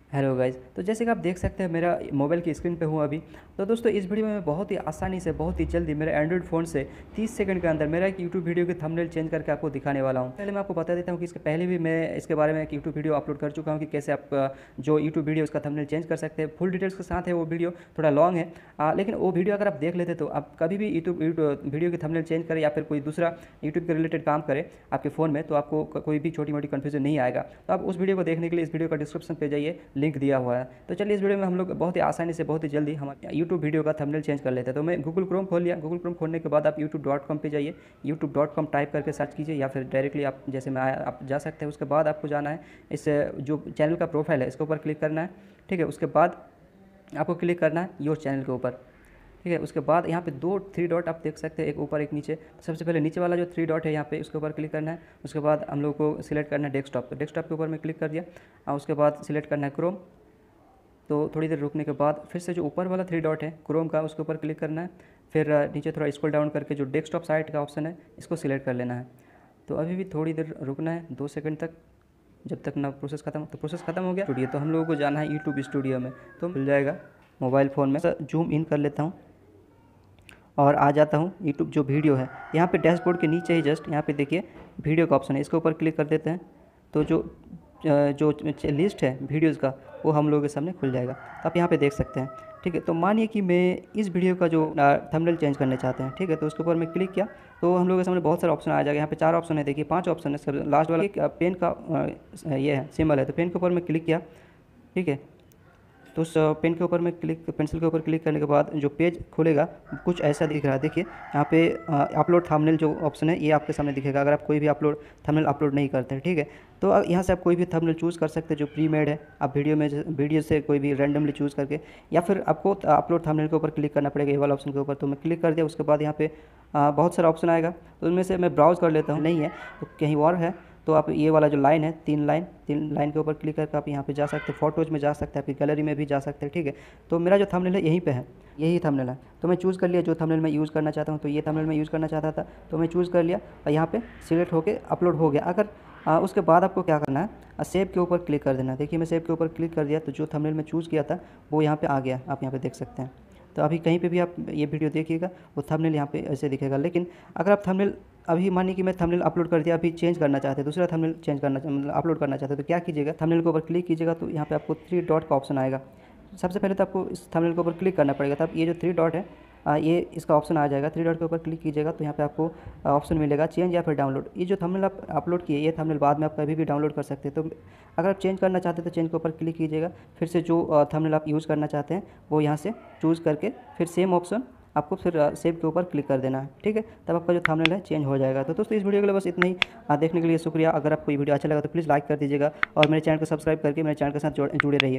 Hello guys, तो जैसे कि आप देख सकते हैं मेरा मोबाइल की स्क्रीन पे हूँ अभी। तो दोस्तों इस वीडियो में मैं बहुत ही आसानी से बहुत ही जल्दी मेरे एंड्रॉइड फ़ोन से 30 सेकंड के अंदर मेरा एक यूट्यूब वीडियो की थंबनेल चेंज करके आपको दिखाने वाला हूँ। पहले मैं आपको बता देता हूँ कि इसके पहले भी मैं इसके बारे में एक यूट्यूब वीडियो अपलोड कर चुका हूँ कि कैसे आप जो यूट्यूब वीडियो उसका थंबनेल चेंज कर सकते हैं। फुल डिटेल्स के साथ है वो वीडियो, थोड़ा लॉन्ग है, लेकिन वो वीडियो अगर आप देख लेते तो आप कभी भी यूट्यूब वीडियो की थंबनेल चेंज करें या फिर कोई दूसरा यूट्यूब के रिलेटेड काम करें आपके फ़ोन में, तो आपको कोई भी छोटी मोटी कन्फ्यूजन नहीं आएगा। तो आप उस वीडियो को देखने के लिए इस वीडियो का डिस्क्रिप्शन पे जाइए, लिंक दिया हुआ है। तो चलिए इस वीडियो में हम लोग बहुत ही आसानी से बहुत ही जल्दी हम यूट्यूब वीडियो का थंबनेल चेंज कर लेते हैं। तो मैं गूगल क्रोम खोल लिया। गूगल क्रोम खोलने के बाद आप youtube.com पे जाइए, youtube.com टाइप करके सर्च कीजिए या फिर डायरेक्टली आप जैसे मैं आया आप जा सकते हैं। उसके बाद आपको जाना है इस जो चैनल का प्रोफाइल है इसके ऊपर क्लिक करना है, ठीक है। उसके बाद आपको क्लिक करना है योर चैनल के ऊपर, ठीक है। उसके बाद यहाँ पे दो थ्री डॉट आप देख सकते हैं, एक ऊपर एक नीचे। सबसे पहले नीचे वाला जो थ्री डॉट है यहाँ पे उसके ऊपर क्लिक करना है। उसके बाद हम लोग को सिलेक्ट करना है डेस्कटॉप, तो डेस्कटॉप के ऊपर मैं क्लिक कर दिया और उसके बाद सिलेक्ट करना है क्रोम। तो थोड़ी देर रुकने के बाद फिर से जो ऊपर वाला थ्री डॉट है क्रोम का उसके ऊपर क्लिक करना है। फिर नीचे थोड़ा स्क्रॉल डाउन करके जो डेस्कटॉप साइट का ऑप्शन है इसको सिलेक्ट कर लेना है। तो अभी भी थोड़ी देर रुकना है 2 सेकंड तक, जब तक ना प्रोसेस खत्म। तो प्रोसेस खत्म हो गया स्टूडियो, तो हम लोगों को जाना है यूट्यूब स्टूडियो में, तो मिल जाएगा मोबाइल फ़ोन में। जूम इन कर लेता हूँ और आ जाता हूँ यूट्यूब जो वीडियो है यहाँ पे डैशबोर्ड के नीचे ही जस्ट यहाँ पे देखिए वीडियो का ऑप्शन है, इसके ऊपर क्लिक कर देते हैं। तो जो लिस्ट है वीडियोज़ का वो हम लोगों के सामने खुल जाएगा, तो आप यहाँ पे देख सकते हैं, ठीक है। तो मानिए कि मैं इस वीडियो का जो थंबनेल चेंज करना चाहते हैं, ठीक है। तो उसके ऊपर मैं क्लिक किया तो हम लोगों के सामने बहुत सारे ऑप्शन आ जाएगा। यहाँ पे 4 ऑप्शन है, देखिए 5 ऑप्शन है। सब लास्ट वाला एक पेन का ये है सिंबल है, तो पेन के ऊपर मैं क्लिक किया, ठीक है। तो उस पेन के ऊपर में क्लिक पेंसिल के ऊपर क्लिक करने के बाद जो पेज खुलेगा कुछ ऐसा दिख रहा है। देखिए यहाँ पे अपलोड थंबनेल जो ऑप्शन है ये आपके सामने दिखेगा, अगर आप कोई भी थंबनेल अपलोड नहीं करते हैं, ठीक है। तो यहाँ से आप कोई भी थंबनेल चूज़ कर सकते हैं जो प्री मेड है। आप वीडियो से कोई भी रैंडमली चूज़ करके, या फिर आपको अपलोड थंबनेल के ऊपर क्लिक करना पड़ेगा ये वाला ऑप्शन के ऊपर। तो मैं क्लिक कर दिया। उसके बाद यहाँ पे बहुत सारा ऑप्शन आएगा, तो उनमें से मैं ब्राउज़ कर लेता हूँ। नहीं है तो कहीं और है तो आप ये वाला जो लाइन है तीन लाइन के ऊपर क्लिक करके आप यहाँ पे जा सकते हैं, फोटोज़ में जा सकते हैं, आपकी गैलरी में भी जा सकते हैं, ठीक है। तो मेरा जो थंबनेल है यहीं पे है, यही थंबनेल है। तो मैं चूज़ कर लिया जो थंबनेल मैं यूज़ करना चाहता हूँ। तो ये थंबनेल मैं यूज़ करना चाहता था तो मैं चूज़ कर लिया और यहाँ पे सिलेक्ट होके अपलोड हो गया। अगर उसके बाद आपको क्या करना है, सेव के ऊपर क्लिक कर देना। देखिए मैं सेव के ऊपर क्लिक कर दिया तो जो थंबनेल मैं चूज़ किया था वो यहाँ पर आ गया, आप यहाँ पर देख सकते हैं। तो अभी कहीं पे भी आप ये वीडियो देखिएगा वो थंबनेल यहाँ पे ऐसे दिखेगा। लेकिन अगर आप थंबनेल अभी मानिए कि मैं थंबनेल अपलोड कर दिया, अभी चेंज करना चाहते हैं, दूसरा थंबनेल चेंज करना मतलब अपलोड करना चाहते हैं, तो क्या कीजिएगा, थंबनेल के ऊपर क्लिक कीजिएगा तो यहाँ पे आपको 3 डॉट का ऑप्शन आएगा। सबसे पहले तो आपको इस थंबनेल के ऊपर क्लिक करना पड़ेगा, तब ये जो 3 डॉट है ये इसका ऑप्शन आ जाएगा। 3 डॉट के ऊपर क्लिक कीजिएगा तो यहाँ पे आपको ऑप्शन मिलेगा चेंज या फिर डाउनलोड। ये जो थंबनेल आप अपलोड किए ये थंबनेल बाद में आप कभी भी डाउनलोड कर सकते हैं। तो अगर आप चेंज करना चाहते हैं तो चेंज के ऊपर क्लिक कीजिएगा, फिर से जो थंबनेल आप यूज़ करना चाहते हैं वो यहाँ से चूज़ करके फिर सेम ऑप्शन आपको फिर सेव के ऊपर क्लिक कर देना है, ठीक है। तब आपका जो थंबनेल है चेंज हो जाएगा। तो दोस्तों इस वीडियो के लिए बस इतना ही। देखने के लिए शुक्रिया। अगर आपको ये वीडियो अच्छा लगा तो प्लीज़ लाइक कर दीजिएगा और मेरे चैनल को सब्सक्राइब करके मेरे चैनल के साथ जुड़े रहिए।